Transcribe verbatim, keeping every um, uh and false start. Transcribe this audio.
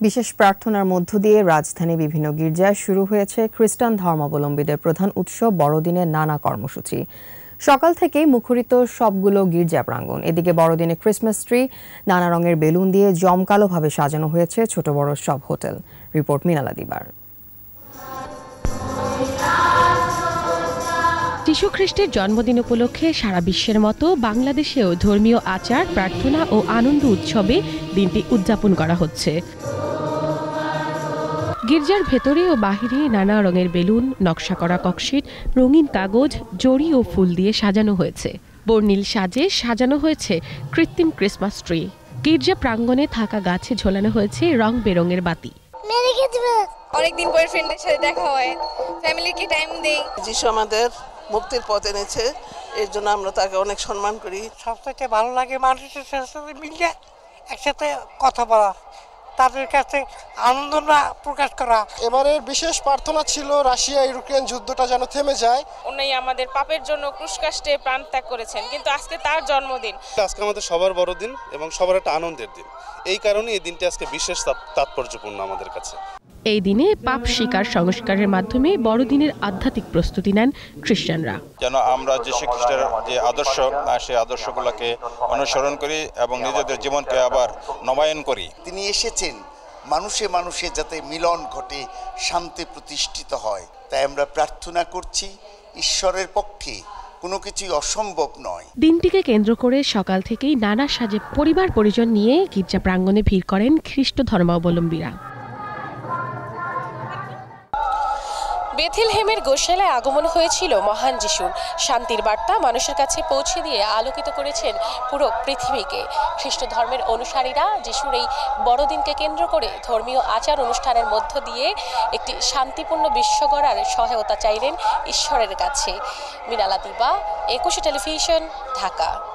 বিশেষ প্রার্থনার মধ্য দিয়ে রাজধানী বিভিন্ন গির্জায় শুরু হয়েছে খ্রিস্টান ধর্মাবলম্বীদের প্রধান উৎসব বড়দিনের নানা কর্মসূচি। সকাল থেকেই মুখরিত সবগুলো গির্জা প্রাঙ্গণ। এদিকে বড়দিনে ক্রিসমাস ট্রি, নানা রঙের বেলুন দিয়ে জমকালোভাবে সাজানো হয়েছে ছোট বড় সব হোটেল। রিপোর্ট মিনালা দিবার। যিশু খ্রিস্টের জন্মদিন উপলক্ষে সারা বিশ্বের মতো বাংলাদেশেও ধর্মীয় আচার, প্রার্থনা ও আনন্দ উৎসবে দিনটি উদযাপন করা হচ্ছে। গির্জার ভেতরে ও বাহিরে নানা রঙের বেলুন, নকশা করা ককশিট, রঙিন কাগজ, জড়ি ও ফুল দিয়ে সাজানো হয়েছে। বর্ণিল সাজে সাজানো হয়েছে কৃত্রিম ক্রিসমাস ট্রি। গির্জা প্রাঙ্গণে থাকা গাছে ঝোলানো হয়েছে রং বেরঙের বাতি। অনেকদিন পরে ফ্রেন্ডের সাথে দেখা হয়, ফ্যামিলিকে টাইম দেই। যিশু আমাদের মুক্তির পথ এনেছে, এর জন্য আমরা তাকে অনেক সম্মান করি। সবথেকে ভালো লাগে মানুষের সাথে মিলে একসাথে কথা বলা, তাদের কাছে আনন্দ না প্রকাশ করা। এবারের বিশেষ প্রার্থনা ছিল রাশিয়া ইউক্রেন যুদ্ধটা যেন থেমে যায়। উনি আমাদের পাপের জন্য ক্রুশকাষ্টে প্রাণ ত্যাগ করেছেন, কিন্তু আজকে তার জন্মদিন। আজকে আমাদের সবার বড়দিন এবং সবার একটা আনন্দের দিন। এই কারণে এই দিনটি আজকে বিশেষ তাৎপর্যপূর্ণ আমাদের কাছে। এই দিনে পাপ স্বীকার সংস্কারের মাধ্যমে বড়দিনের আধ্যাত্মিক প্রস্তুতি নেন খ্রিস্টানরা। যেন আমরা যীশু খ্রিস্টের যে আদর্শ, সেই আদর্শগুলোকে অনুসরণ করি এবং নিজেদের জীবনকে আবার নবায়ন করি। তিনি এসেছেন মানুষে মানুষে যাতে মিলন ঘটে, শান্তি প্রতিষ্ঠিত হয়। তাই আমরা প্রার্থনা করছি, ঈশ্বরের পক্ষে কোনো কিছুই অসম্ভব নয়। দিনটিকে কেন্দ্র করে সকাল থেকেই নানা সাজে পরিবার পরিজন নিয়ে গির্জা প্রাঙ্গণে ভিড় করেন খ্রিস্ট ধর্মাবলম্বীরা। বেথেলহেমের গোশালায় আগমন হয়েছিল মহান যিশুর। শান্তির বার্তা মানুষের কাছে পৌঁছে দিয়ে আলোকিত করেছেন পুরো পৃথিবীকে। খ্রিস্ট ধর্মের অনুসারীরা যিশুর এই বড়দিনকে কেন্দ্র করে ধর্মীয় আচার অনুষ্ঠানের মধ্য দিয়ে একটি শান্তিপূর্ণ বিশ্ব গড়ার সহায়তা চাইলেন ঈশ্বরের কাছে। মিনালা দিবা, একুশে টেলিভিশন, ঢাকা।